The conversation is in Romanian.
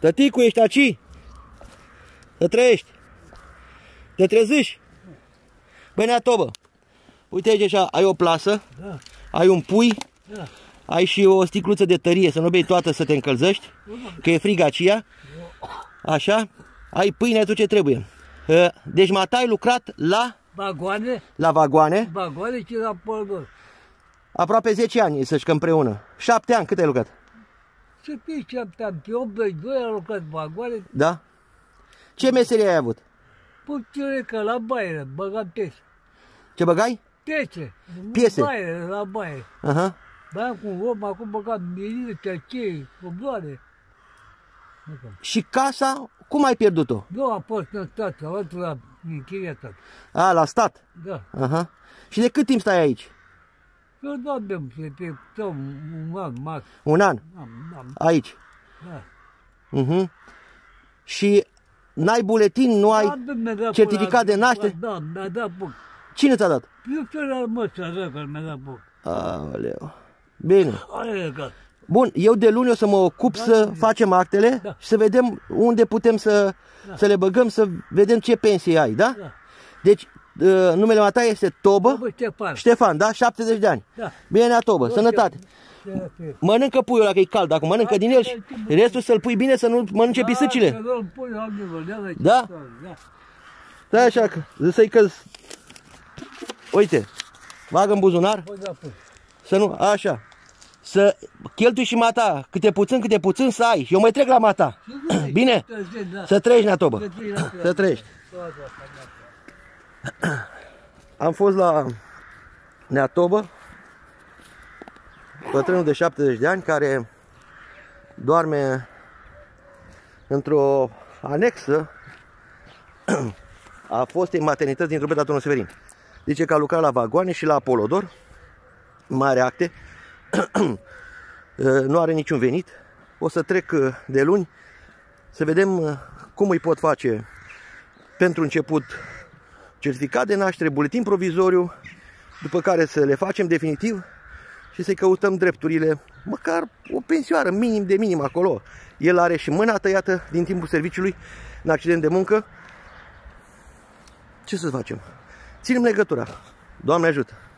Tăticu, ești aici? Să trăiești. Te trezești? Băi, Neatobă, uite aici așa, ai o plasă, Da. ai un pui, Da. ai și o sticluță de tărie, să nu bei toată să te încălzești, că e frig aceea. Așa, ai pâine, tu ce trebuie. Deci mata ai lucrat la Vagoane, vagoane, și la polgor. aproape 10 ani să-și că împreună. 7 ani, cât ai lucrat? Să fie 7 ani, pe 82 am lucrat vagoane, Da? Ce meserie ai avut? puține că la baie, băgam piese. Ce băgai? Piese. Piese? Baie, la baie. Aha. Băiam cu un om, acum băgam mirile, ceachei, cobloare. Și casa, cum ai pierdut-o? Nu a fost în stat, a fost la închiriatat. A, la stat. Da. Aha. Și de cât timp stai aici? Eu nu avem, să un an, max. Un an? Am, Aici. da. Și n-ai buletin, nu ai certificat de naștere? Da, mi-a dat buc. Cine ți-a dat? Eu ți-am măsă răcă, mi-a dat buc. Aoleu. Bine. Aia e gata. Bun, eu de luni o să mă ocup să facem actele și să vedem unde putem să le băgăm, să vedem ce pensie ai, da? Da. Deci, numele mata este Tobă Ștefan. Ștefan, da? 70 de ani. Da. Bine, Neatobă, sănătate. Mănâncă puiul ăla, că e cald, dacă mănâncă din el și restul să-l pui bine, să nu mănânce pisicile. Da? Stai așa, să-i căzi. Uite, bagă în buzunar, să nu, așa. Să cheltui și mata, câte puțin să ai. Eu mai trec la mata. Bine? Să trăiești, Neatobă. Să trăiești. Am fost la Neatobă, bătrânul de 70 de ani care doarme într-o anexă a fostei maternități din Drobeta Turnul Severin. Zice că a lucrat la vagoane și la Apolodor, mare acte. Nu are niciun venit. O să trec de luni să vedem cum îi pot face pentru început certificat de naștere, buletin provizoriu, după care să le facem definitiv și să-i căutăm drepturile, măcar o pensioară minim de minim acolo. El are și mâna tăiată din timpul serviciului în accident de muncă. Ce să facem? Ținem legătura. Doamne ajută!